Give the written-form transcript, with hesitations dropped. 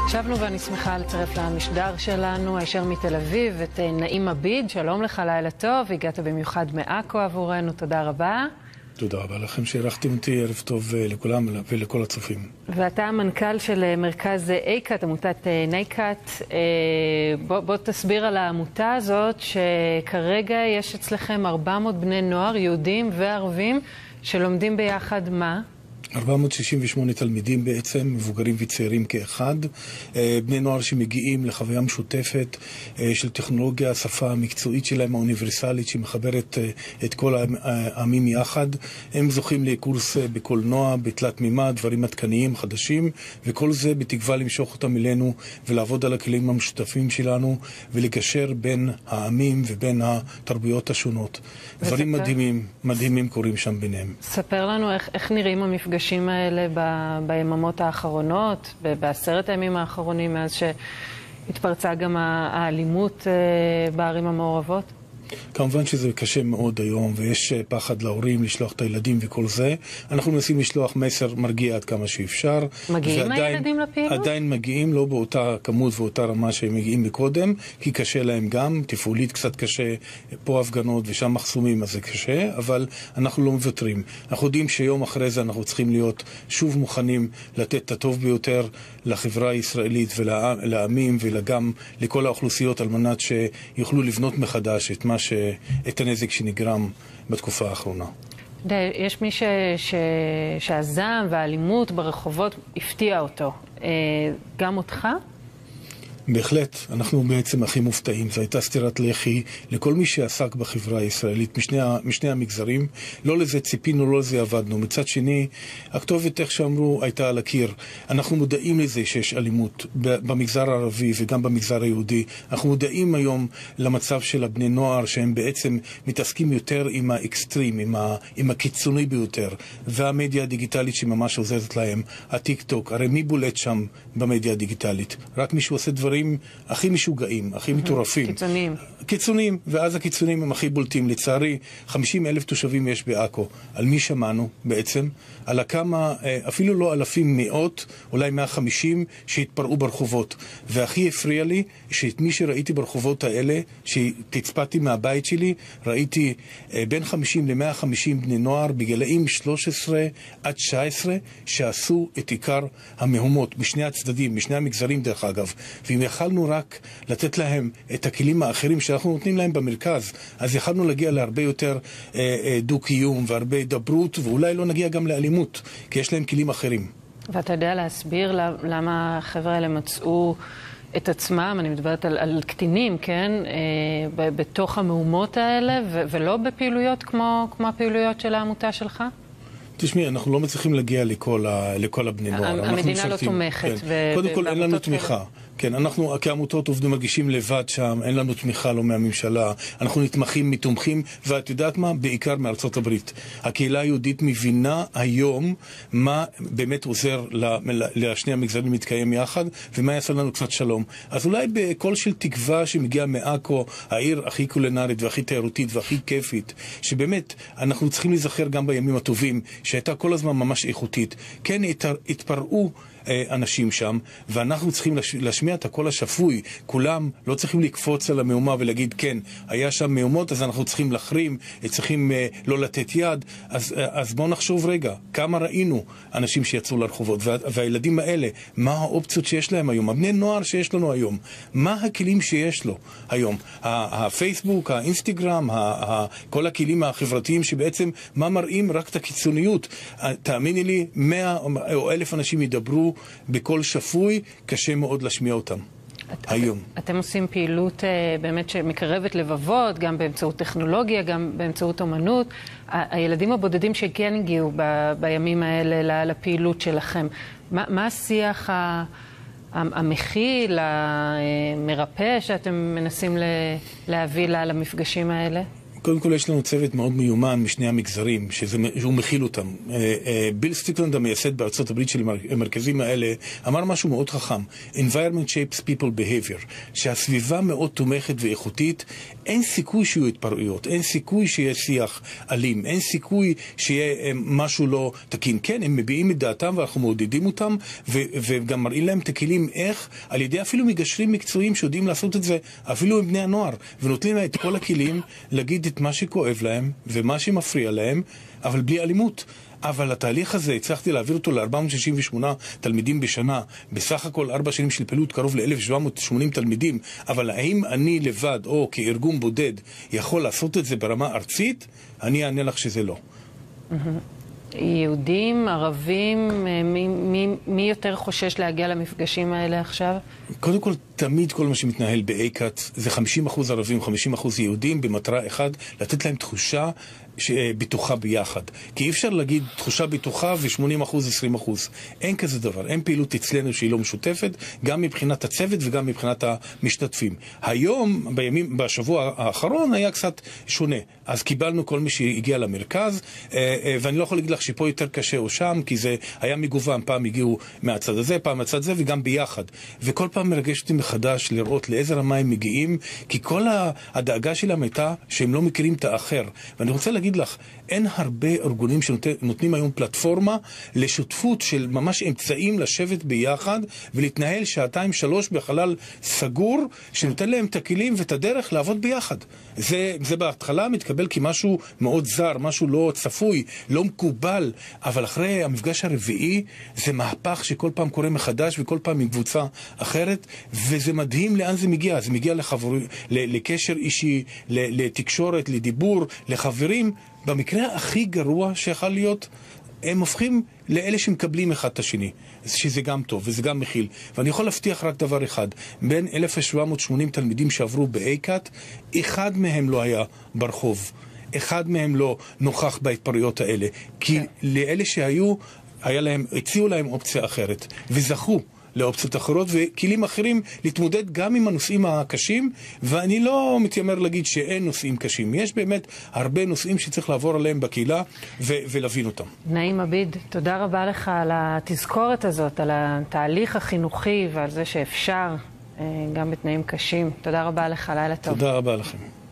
שבנו ואני שמחה לצרף למשדר שלנו הישר מתל אביב את נעים אוביד. שלום לך, לילה טוב, הגעת במיוחד מעכו עבורנו, תודה רבה. תודה רבה לכם שאירחתם אותי, ערב טוב לכולם ולכל הצופים. ואתה המנכ"ל של מרכז איקת, עמותת נייקת. בוא תסביר על העמותה הזאת שכרגע יש אצלכם 400 בני נוער, יהודים וערבים, שלומדים ביחד מה? 468 תלמידים בעצם, מבוגרים וצעירים כאחד, בני נוער שמגיעים לחוויה משותפת של טכנולוגיה, השפה המקצועית שלהם האוניברסלית שמחברת את כל העמים יחד. הם זוכים לקורס בקולנוע, בתלת מימד, דברים עדכניים חדשים, וכל זה בתקווה למשוך אותם אלינו ולעבוד על הכלים המשותפים שלנו ולגשר בין העמים ובין התרבויות השונות. דברים מדהימים קורים שם ביניהם. ספר לנו איך נראים המפגשים האלה ביממות האחרונות, בעשרת הימים האחרונים, מאז שהתפרצה גם האלימות בערים המעורבות? כמובן שזה קשה מאוד היום, ויש פחד להורים לשלוח את הילדים וכל זה. אנחנו מנסים לשלוח מסר מרגיע עד כמה שאפשר. מגיעים הילדים לפעילות? עדיין מגיעים, לא באותה כמות ואותה רמה שהם מגיעים מקודם, כי קשה להם גם, תפעולית קצת קשה, פה הפגנות ושם מחסומים, אז זה קשה, אבל אנחנו לא מוותרים. אנחנו יודעים שיום אחרי זה אנחנו צריכים להיות שוב מוכנים לתת את הטוב ביותר לחברה הישראלית ולעמים וגם לכל האוכלוסיות על מנת שיוכלו לבנות מחדש את הנזק שנגרם בתקופה האחרונה. יש מי שהזעם והאלימות ברחובות הפתיע אותו. גם אותך? בהחלט, אנחנו בעצם הכי מופתעים. זו הייתה סתירת לחי לכל מי שעסק בחברה הישראלית, משני המגזרים. לא לזה ציפינו, לא לזה עבדנו. מצד שני, הכתובת, איך שאמרו, הייתה על הקיר. אנחנו מודעים לזה שיש אלימות במגזר הערבי וגם במגזר היהודי. אנחנו מודעים היום למצב של הבני נוער, שהם בעצם מתעסקים יותר עם האקסטרים, עם הקיצוני ביותר. והמדיה הדיגיטלית שממש עוזרת להם, הטיק טוק. הרי מי בולט שם במדיה הדיגיטלית? רק מישהו עושה דברים הכי משוגעים, הכי מטורפים. קיצוניים, ואז הקיצוניים הם הכי בולטים. לצערי, 50,000 תושבים יש בעכו. על מי שמענו בעצם? על הכמה, אפילו לא אלפים, מאות, אולי 150 שהתפרעו ברחובות. והכי הפריע לי שאת מי שראיתי ברחובות האלה, שתצפתי מהבית שלי, ראיתי בין 50 ל-150 בני נוער בגילאים 13 עד 19 שעשו את עיקר המהומות בשני הצדדים, בשני המגזרים דרך אגב. ואם יכלנו רק לתת להם את הכלים האחרים שאנחנו נותנים להם במרכז, אז יכלנו להגיע להרבה יותר דו-קיום והרבה דברות, ואולי לא נגיע גם לאלימות, כי יש להם כלים אחרים. ואתה יודע להסביר למה החבר'ה האלה מצאו את עצמם, אני מדברת על קטינים, כן? בתוך המהומות האלה, ולא בפעילויות כמו הפעילויות של העמותה שלך? תשמעי, אנחנו לא מצליחים להגיע לכל הבני נוער. המדינה לא תומכת. קודם כל, אין לנו תמיכה. כן, אנחנו כעמותות עובדים מרגישים לבד שם, אין לנו תמיכה לא מהממשלה, אנחנו נתמכים, מתומכים, ואת יודעת מה? בעיקר מארצות הברית. הקהילה היהודית מבינה היום מה באמת עוזר לשני המגזרים להתקיים יחד, ומה יעשה לנו קצת שלום. אז אולי בקול של תקווה שמגיע מעכו, העיר הכי קולינרית והכי תיירותית והכי כיפית, שבאמת אנחנו צריכים להיזכר גם בימים הטובים, שהייתה כל הזמן ממש איכותית. כן, התפרעו אנשים שם, ואנחנו צריכים להשמיע את הקול השפוי. כולם לא צריכים לקפוץ על המהומה ולהגיד, כן, היה שם מהומות, אז אנחנו צריכים להחרים, צריכים לא לתת יד. אז בואו נחשוב רגע, כמה ראינו אנשים שיצאו לרחובות, והילדים האלה, מה האופציות שיש להם היום? הבני נוער שיש לנו היום, מה הכלים שיש לו היום? הפייסבוק, האינסטגרם, כל הכלים החברתיים שבעצם מה מראים? רק את הקיצוניות. תאמיני לי, 100 או 1,000 אנשים ידברו בכל שפוי, קשה מאוד להשמיע אותם היום. אתם עושים פעילות באמת שמקרבת לבבות, גם באמצעות טכנולוגיה, גם באמצעות אומנות. הילדים הבודדים שכן הגיעו בימים האלה לפעילות שלכם, מה השיח המכיל, המרפא שאתם מנסים להביא למפגשים האלה? קודם כל יש לנו צוות מאוד מיומן משני המגזרים, שהוא מכיל אותם. ביל סטיקלנד, המייסד בארצות הברית של המרכזים האלה, אמר משהו מאוד חכם. Environment shapes people behavior. שהסביבה מאוד תומכת ואיכותית, אין סיכוי שיהיו התפרעויות, אין סיכוי שיהיה שיח אלים, אין סיכוי שיהיה משהו לא תקין. כן, הם מביעים את דעתם ואנחנו מעודדים אותם, וגם מראים להם את הכלים איך, על ידי אפילו מגשרים מקצועיים שיודעים לעשות את זה, אפילו עם בני הנוער, ונותנים להם את כל הכלים להגיד את מה שכואב להם ומה שמפריע להם, אבל בלי אלימות. אבל התהליך הזה, הצלחתי להעביר אותו ל-468 תלמידים בשנה, בסך הכל 4 שנים של פעילות, קרוב ל-1780 תלמידים, אבל האם אני לבד או כארגון בודד יכול לעשות את זה ברמה ארצית? אני אענה לך שזה לא. יהודים, ערבים, מי יותר חושש להגיע למפגשים האלה עכשיו? קודם כל, תמיד כל מה שמתנהל באייקאט זה 50% ערבים, 50% יהודים, במטרה אחד, לתת להם תחושה בטוחה ביחד. כי אי אפשר להגיד תחושה בטוחה ו-80%, 20%. אין כזה דבר. אין פעילות אצלנו שהיא לא משותפת, גם מבחינת הצוות וגם מבחינת המשתתפים. היום, בשבוע האחרון, היה קצת שונה. אז קיבלנו כל מי שהגיע למרכז, ואני לא יכול להגיד לך שפה יותר קשה או שם, כי זה היה מגוון. פעם הגיעו מהצד הזה, פעם מהצד הזה, וגם ביחד. וכל פעם מרגש אותי מחדש לראות לאיזה רמה הם מגיעים, כי כל הדאגה שלהם הייתה שהם לא מכירים את האחר. ואני רוצה להגיד לך, אין הרבה ארגונים שנותנים היום פלטפורמה לשותפות של ממש אמצעים לשבת ביחד ולהתנהל 2-3 בחלל סגור, שנותן להם את הכלים ואת הדרך לעבוד ביחד. זה בהתחלה מתקבל כמשהו מאוד זר, משהו לא צפוי, לא מקובל, אבל אחרי המפגש הרביעי זה מהפך שכל פעם קורה מחדש וכל פעם עם קבוצה אחרת, וזה מדהים לאן זה מגיע. זה מגיע לקשר אישי, לתקשורת, לדיבור, לחברים. במקרה הכי גרוע שיכול להיות, הם הופכים לאלה שמקבלים אחד את השני, שזה גם טוב וזה גם מכיל. ואני יכול להבטיח רק דבר אחד, בין 1780 תלמידים שעברו באייקאט, אחד מהם לא היה ברחוב, אחד מהם לא נוכח בהתפרעויות האלה, כי לאלה שהיו, הציעו להם אופציה אחרת, וזכו לאופציות אחרות וכלים אחרים להתמודד גם עם הנושאים הקשים, ואני לא מתיימר להגיד שאין נושאים קשים. יש באמת הרבה נושאים שצריך לעבור עליהם בקהילה ולהבין אותם. נעים אוביד, תודה רבה לך על התזכורת הזאת, על התהליך החינוכי ועל זה שאפשר גם בתנאים קשים. תודה רבה לך, לילה טוב. תודה רבה לכם.